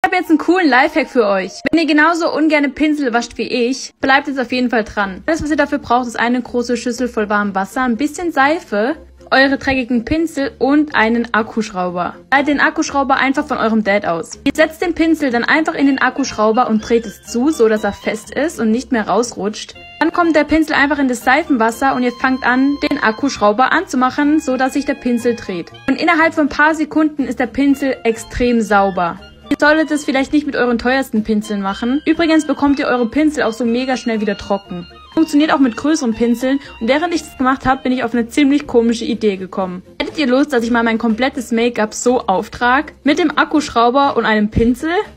Ich habe jetzt einen coolen Lifehack für euch. Wenn ihr genauso ungerne Pinsel wascht wie ich, bleibt jetzt auf jeden Fall dran. Alles, was ihr dafür braucht, ist eine große Schüssel voll warmem Wasser, ein bisschen Seife, eure dreckigen Pinsel und einen Akkuschrauber. Leitet den Akkuschrauber einfach von eurem Dad aus. Ihr setzt den Pinsel dann einfach in den Akkuschrauber und dreht es zu, so dass er fest ist und nicht mehr rausrutscht. Dann kommt der Pinsel einfach in das Seifenwasser und ihr fangt an, den Akkuschrauber anzumachen, so dass sich der Pinsel dreht. Und innerhalb von ein paar Sekunden ist der Pinsel extrem sauber. Ihr solltet es vielleicht nicht mit euren teuersten Pinseln machen. Übrigens bekommt ihr eure Pinsel auch so mega schnell wieder trocken. Funktioniert auch mit größeren Pinseln und während ich das gemacht habe, bin ich auf eine ziemlich komische Idee gekommen. Hättet ihr Lust, dass ich mal mein komplettes Make-up so auftrage? Mit dem Akkuschrauber und einem Pinsel?